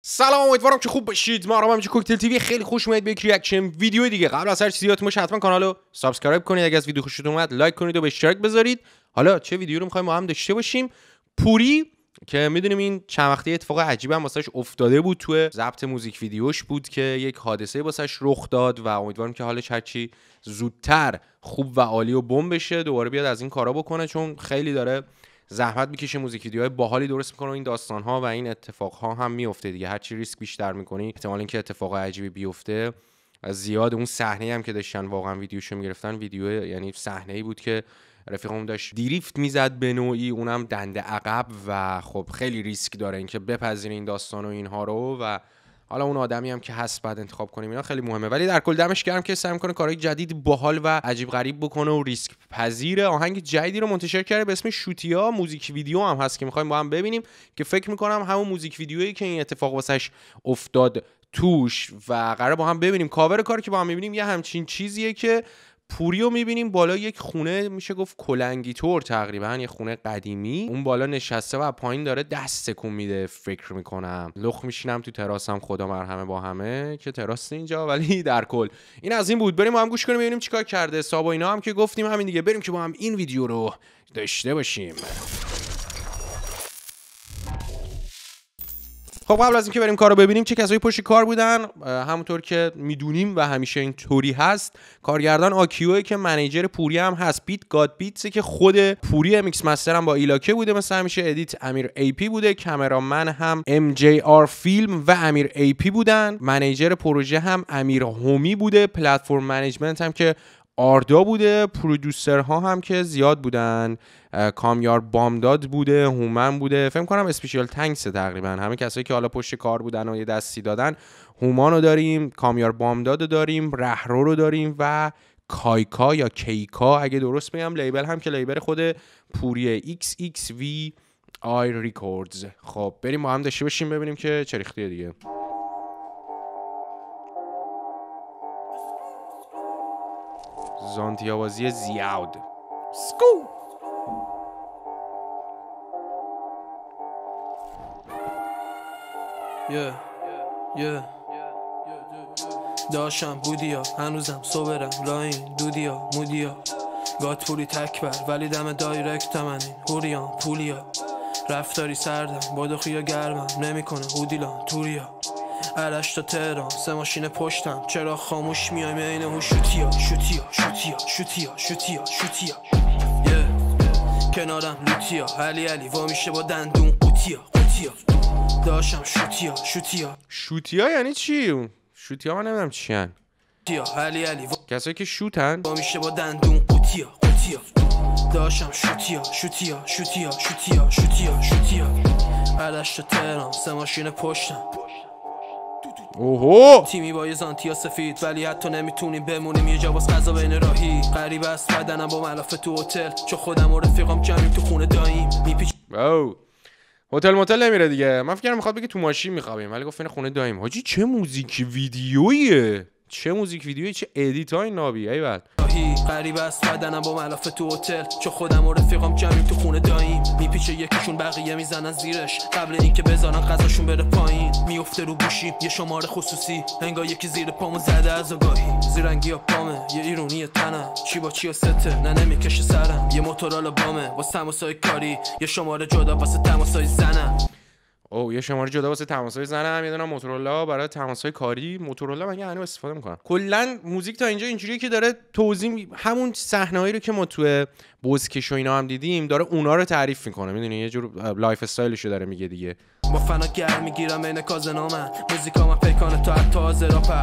سلام، امیدوارم که خوب باشید. ما همینجا کوکتل تیوی، خیلی خوش اومدید به یک ریاکشن ویدیو دیگه. قبل از هر چیزی یادتون باشه حتما کانالو سابسکرایب کنید، اگه از ویدیو خوشتون اومد لایک کنید و به اشتراک بذارید. حالا چه ویدیو رو می‌خوایم با هم داشته باشیم؟ پوری که میدونیم این چند وقته اتفاق عجیبی هم واسش افتاده بود، تو ضبط موزیک ویدیوش بود که یک حادثه واسش رخ داد و امیدوارم که حالش هرچی زودتر خوب و عالی و بم بشه، دوباره بیاد از این کارا بکنه، چون خیلی داره زحمت میکشه، موزیک ویدیوهای باحالی درست میکنه و این داستان‌ها و این اتفاق‌ها هم میفته دیگه. هرچی ریسک بیشتر میکنی احتمال اینکه اتفاق عجیبی بیفته زیاد. اون صحنه هم که داشتن واقعا ویدیوشو میگرفتن، ویدیو یعنی صحنه‌ای بود که رفیقم داشت دریفت میزد به نوعی، اونم دنده عقب و خب خیلی ریسک داره اینکه بپذیره این داستان و اینها رو، و حالا اون آدمی هم که هست بعد انتخاب کنیم اینا خیلی مهمه. ولی در کل دمش گرم که سعی می‌کنه کارهای جدید باحال و عجیب غریب بکنه و ریسک پذیره. آهنگ جدیدی رو منتشر کرده به اسم شوتیا، موزیک ویدیو هم هست که می‌خوایم با هم ببینیم، که فکر می‌کنم همون موزیک ویدیویی که این اتفاق واسش افتاد توش و قراره با هم ببینیم. کاور کاری که با هم می‌بینیم یه همچین چیزیه که پوریو میبینیم بالا یک خونه، میشه گفت کلنگی طور تقریبا، یه خونه قدیمی، اون بالا نشسته و پایین داره دست تکون میده. فکر میکنم لخ میشینم تو تراسم، خدا مرحمه با همه که تراس اینجا، ولی در کل این از این بود. بریم با هم گوش کنیم ببینیم چیکار کرده. حساب و اینا هم که گفتیم همین دیگه، بریم که با هم این ویدیو رو داشته باشیم. خب قبل از اینکه بریم کارو ببینیم چه کسایی پشت کار بودن، همونطور که میدونیم و همیشه این طوری هست، کارگردان آکیوه که منیجر پوری هم هست، بیت گاد بیتس که خود پوری، میکس مستر هم با ایلاکه بوده مثل همیشه، ادیت امیر ای پی بوده، کامرامن هم ام جی آر فیلم و امیر ای پی بودن، منیجر پروژه هم امیر هومی بوده، پلتفرم منیجمنت هم که آردا بوده، پرودوسرها هم که زیاد بودن، کامیار بامداد بوده، هومن بوده، فکر کنم اسپیشال تانکس تقریبا همه کسایی که حالا پشت کار بودن و یه دستی دادن. هومان رو داریم، کامیار بامداد رو داریم، رهرو رو داریم و کایکا یا کیکا اگه درست بگم، لیبل هم که لیبل خود پوریه، XXVI Records. خب بریم با هم داشته باشیم ببینیم که چه ریختیه دیگه. زانتیابازی زیاد سکو داشتم بودیا هنوزم صبرم لاین دودیا مودیا گات پولی تکبر ولی دم دایرکت من این هوریان پولیا رفتاری سردم بادخیا گرمم نمیکنه هودیلان توریا علش تا تهران سه ماشین پشتم چرا خاموش میایم این هو شوتیا شوتیا شوتیا شوتیا شوتیا شوتیا کنارم لوتیا علی وا میشه با دندون قوتیا قوتیا داشتم شوتیا یعنی چی؟ شوتیا من نمیدونم چی هن. علی کسایی که شوتن وا میشه با دندون قوتیا قوتیا داشتم شوتیا علش تا تهران سه ماشین پشتم. اوهو تیمی با یه زانتیا سفید ولی حتی نمیتونیم بمونیم یه جا باز غذا بین راهی. غریب است بدنم با ملافه تو هتل، چو خودم و رفیقام جمعیم تو خونه داییم میپیچ. هتل موتل نمیره دیگه. من فکر میخواد بگه تو ماشین میخوابیم، ولی گفت این خونه داییم. حاجی چه موزیک ویدیویه، چه موزیک ویدیویی، چه ادیتای نابی. ای بعد غریب است بدنم با ملافه تو هتل، چو خودم و رفیقام جمعیم تو خونه داییم میپیچه یکیشون بقیه میزنن زیرش قبل اینکه بذارن غذاشون بره پایین. میفته رو گوشیم یه شماره خصوصی، انگار یکی زیر پامون زده از آگاهی. زیرنگی ها پامه یه ایرونی تنم، چی با چی و سته نه نمیکشه سرم. یه موتورالا بامه واسه تماسای کاری، یه شماره جدا واسه تماسای زنم. یه شماره جدا واسه تماس‌های زنم، یه دونه موتورولا برای تماس‌های کاری. موتورولا من هنوز استفاده می‌کنم. کلاً موزیک تا اینجا اینجوریه که داره توضیح همون صحنه‌هایی رو که ما تو بزکش و اینا هم دیدیم، داره اونا رو تعریف می‌کنه. می‌دونی یه جور لایف استایلشو داره میگه دیگه. با فنا گرم میگیرم عین کازنامن، موزیکام پیکانه تا حتی راپ.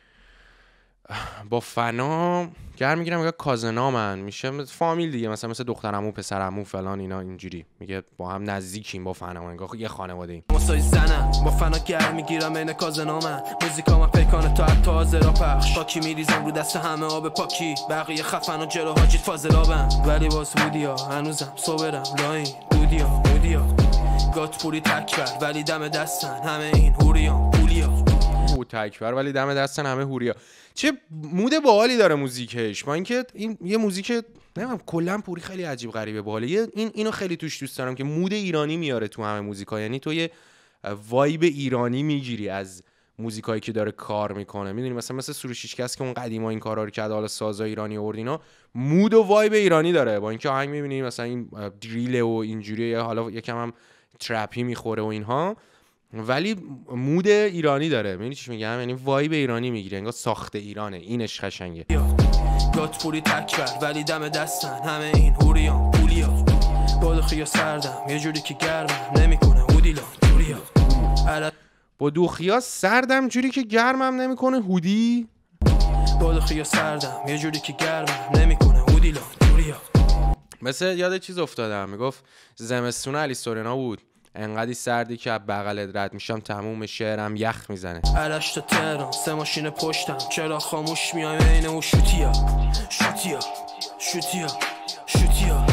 با فنا گرم میگیرم میگه کازنامن، میشه فامیل دیگه، مثلا مثل دخترعمو پسرعمو فلان اینا اینجوری. میگه با هم نزدیکیم، با فنا انگار یه خانواده ایم. واسه زنم با فنا گرم میگیرم عین کازنامن، موزیکام پیکانه تا حتی پخش. خاکی میریزم رو دست همه آب پاکی، بقیه خفن و جلو حاجی فاضلابم. ولی باز بودیا هنوزم صبرم لاین دودیا مودیا گات پولی تکبر ولی دم دستن همه این هوریان پولیا. تکبر ولی دم دستن همه هوریا. چه مود باحالی داره موزیکش، با اینکه این یه موزیک نمیدونم کلا پوری خیلی عجیب غریبه باحاله. اینو خیلی توش دوست دارم که مود ایرانی میاره تو همه موزیکا. یعنی تو یه وایب ایرانی میگیری از موزیکایی که داره کار میکنه. میدونی مثلا مثل سروش هیچکس که اون قدیما این کارا رو کرد، حالا سازا ایرانی آورد اینا، مود و وایب ایرانی داره. با اینکه آهنگ میبینی مثلا این دریل و اینجوریه، حالا یکم هم ترپی میخوره و اینها، ولی مود ایرانی داره. میدونی چی میگم؟ یعنی وایب ایرانی میگیره، انگار ساخت ایرانه. اینش قشنگه. گات پولی تکبر ولی دم دستن همه این هوریان پولیا. با دوخیا سردم یه جوری که گرمم نمیکنه هودیلا جوریا. با دوخیا سردم جوری که گرمم نمیکنه هودی. با دوخیا سردم یه جوری که گرمم نمیکنه هودیلا جوریا. مثل یاد چیز افتادم، میگفت زمستون علی سورنا بود، انقدی سردی که بغلت رد میشم تموم شعرم یخ میزنه. علش تا تهران 3 ماشین پشتم، چرا خاموش میایم عین و شوتیا شوتیا شوتیا شوتیا.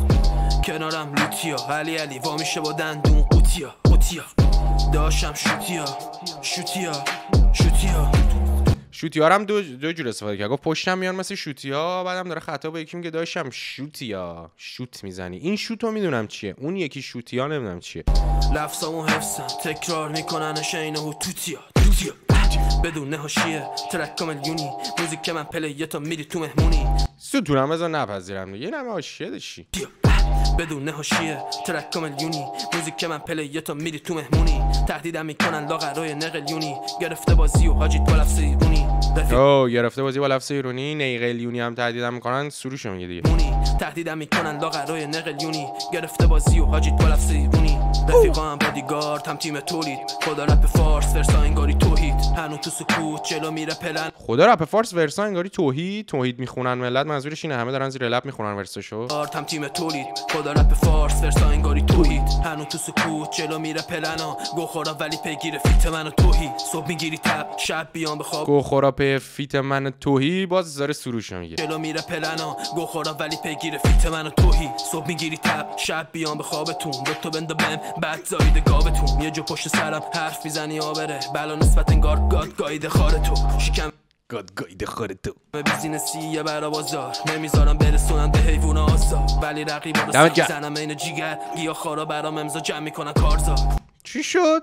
کنارم لوتیا علی وا میشه با دندون قوتیا قوتیا. داشتم شوتیا شوتیا شوتیا. شوتیا هم دو جور استفاده کرد. گفت پشتم میان مثل شوتیا، بعدم داره خطا به یکی میگه داشتم شوتیا شوت میزنی. این شوتو میدونم چیه، اون یکی شوتیا نمیدونم چیه. لفظامو حفظم تکرار میکننش عین و توتیا توتیا. بدون حاشیه ترک میلیونی، موزیک من پلیه تا میری تو مهمونی. ستونم بذار نپذیرم دیگه، نمه حاشیه داشی. بدون حاشیه ترک میلیونی، موزیک من پلیه تا میری تو مهمونی. تهدیدم میکنن لاغرای نقلیونی، گرفته بازی و حاجیت با لفظ ایرونی. گرفته بازی با لفظ ایرونی. نقلیونی هم تهدیدم میکنن، سروشو میگه دیگه. تهدیدم میکنن لاغرای نقلیونی، گرفته بازی و حاجیت با لفظ ایرونی. رفیقام بادیگارد هم تیم تولید، خدا رپ فارس ورسا انگاری توحید. هنو تو سکوت جلو میره پلن. خدا رپ فارس ورسا انگاری توحید میخونن ملت، منظورش اینه همه دارن زیر لب میخونن ورساشو. هم تیم تولید، خدا رپ فارس ورسا انگاری توحید. هنو تو سکوت جلو میره پلنا، گو خورا ولی پیگیر فیت منو توحید. صبح میگیری تب شب بیان بخواب، گو خورا پی فیت من توحید. باز زاره سروش میگه جلو میره پلنا، گو خورا ولی پیگیر فیت منو توحید. صبح میگیری تب شب بیان بخوابتون، دکتر بنده بهم بعد زاید گاوتون. یه جو پشت سرم حرف میزنی آبره، بلا نسبت انگار گاد گاید خار تو. شکم گاد گاید خار تو. بیزینسیه برا بازار، نمیذارم برسونن به حیوان آزار. ولی رقیبا رو میزنم این جیگر، گیا خارا برام امضا جمع میکنن کارزار. چی شد؟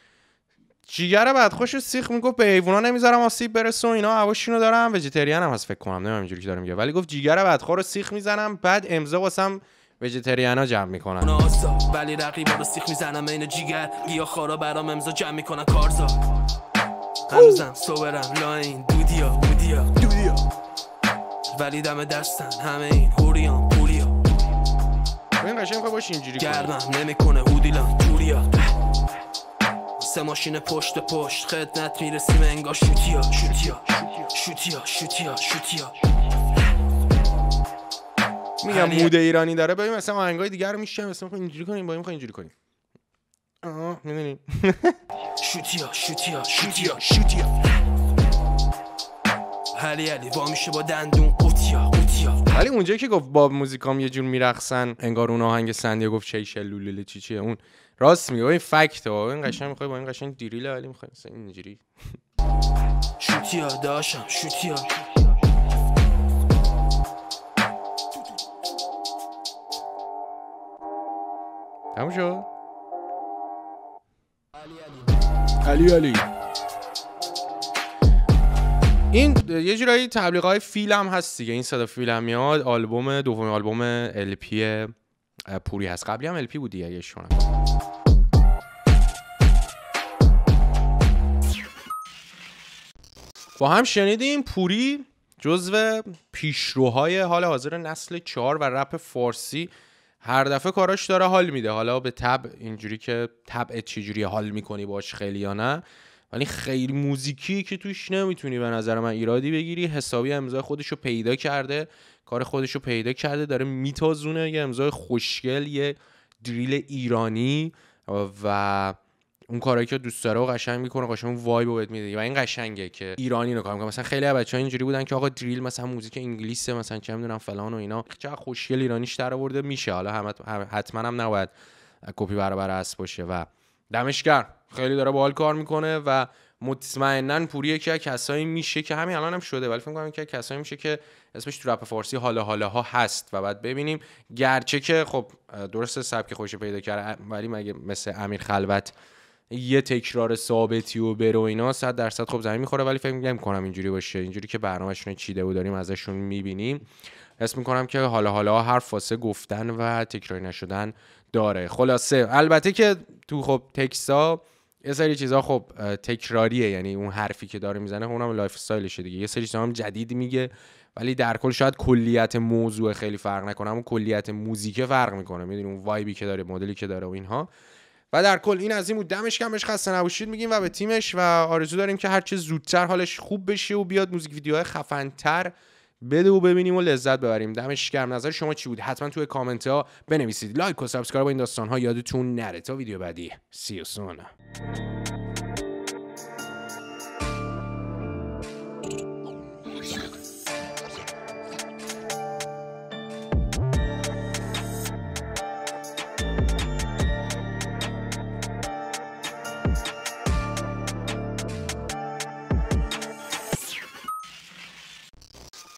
جیگر بدخوش سیخ میگفت به حیونا نمیذارم آسیب برسه و اینا، هواشونو دارم. وجیتریان هم هست فکر کنم، نمیدونم اینجوری که داره میگه، ولی گفت جیگر بدخور رو سیخ میزنم بعد امضا واسم وجیتریانا جمع میکنن. ولی رقیبا رو سیخ میزنم این جیگر، گیا خارا برام امضا جمع میکنن کارزار. هنوزم صورم لاین دودیا ولی دم دستن همه این هوریان پولیا. این قشنگ میخوای باشه اینجوری گرمم نمیکنه هودیلا جوریا. 3 ماشین پشت خدمت میرسیم انگار شوتیا شوتیا شوتیا شوتیا شوتیا. میگم مود ایرانی داره. ببین مثلا آهنگای دیگه رو میشم مثلا اینجوری کنیم، با این میخوای اینجوری کنیم. میدونی شوتیا شوتیا شوتیا شوتیا. علی وا میشه با دندون قوتیا قوتیا. ولی اونجایی که گفت با موزیکام یه جور میرقصن انگار اون آهنگ سندیا گفت چیش لولله چیه، اون راست میگه. این فکت ها، این قشنگ میخوای با این قشنگ دیریل، ولی میخوای مثلا اینجوری شوتیا داشم شوتیا. تموم شد. علی این یه جورایی تبلیغات فیلم هست دیگه. این صدا فیلم میاد. دوم آلبوم LP پوری هست. قبلی هم LP بود دیگه اگه شونم. با هم شنیدیم پوری جزو پیشروهای حال حاضر نسل 4 و رپ فارسی. هر دفعه کاراش داره حال میده. حالا به طبع اینجوری که طبعت چجوری حال میکنی باش خیلی یا نه، ولی خیلی موزیکی که توش نمیتونی به نظر من ایرادی بگیری. حسابی امضای خودشو پیدا کرده، کار خودشو پیدا کرده، داره میتازونه. یه امضای خوشگل، یه دریل ایرانی و اون کارایی که دوست داره و قشنگ میکنه، قشنگ اون وایبو بهت میده و این قشنگه که ایرانی رو کار میکنه. مثلا خیلی از بچه‌ها اینجوری بودن که آقا دریل مثلا موزیک انگلیسه، مثلا چه میدونم فلان و اینا. چقدر خوشگل ایرانیش در آورده میشه. حالا حتما هم نباید کپی برابر است باشه و دمش گرم، خیلی داره باحال کار میکنه و مطمئناً پوری یکی از کسایی میشه که همین الان هم شده، ولی فکر می‌کنم یکی از کسایی میشه که اسمش تو رپ فارسی حالا هست و بعد ببینیم. گرچه که خب درسته سبک خوش پیدا کرده، ولی مگه مثل امیر خلوت یه تکرار ثابتی و بره و اینا 100% خب زمین میخوره، ولی فکر نمی‌کنم اینجوری باشه. اینجوری که برنامه‌شون چیده و داریم ازشون می‌بینیم، حس می‌کنم که حالا هر فاصله گفتن و تکراری نشدن داره. خلاصه البته که تو خب تکستا یه سری چیزا خب تکراریه، یعنی اون حرفی که داره میزنه خب اونم لایف استایلشه دیگه. یه سری چیزا هم جدید میگه، ولی در کل شاید کلیت موضوع خیلی فرق نکنه، اما کلیت موزیک فرق میکنه. میدونی اون وایبی که داره، مدلی که داره و اینها. و در کل این از این بود. دمش گرم، بهش خسته نباشید میگیم و به تیمش، و آرزو داریم که هر چه زودتر حالش خوب بشه و بیاد موزیک ویدیوهای خفن‌تر بده و ببینیم و لذت ببریم. دمش گرم. نظر شما چی بود؟ حتما توی کامنت ها بنویسید. لایک و سابسکرایب با این داستان ها یادتون نره. تا ویدیو بعدی. See you soon.